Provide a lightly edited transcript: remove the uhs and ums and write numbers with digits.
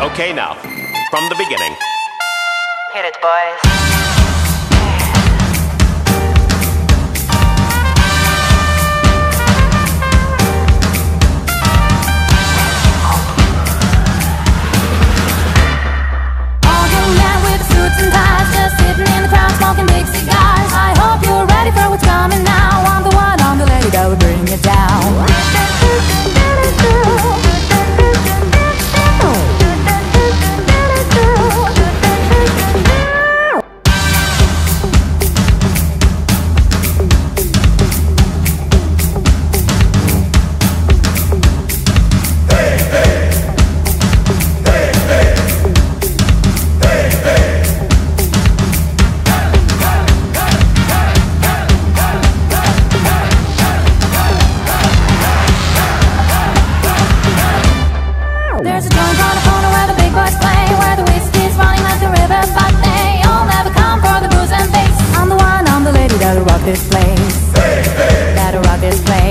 Okay, now, from the beginning. Hit it, boys. Smoking big cigars. I hope you're ready for what's coming now. I'm the one, I'm the lady that will bring it down. There's a joint on the corner where the big boys play, where the whiskey's running like the river, but they all never come for the booze and bass. I'm the one, I'm the lady that'll rock this place, that'll rock this place.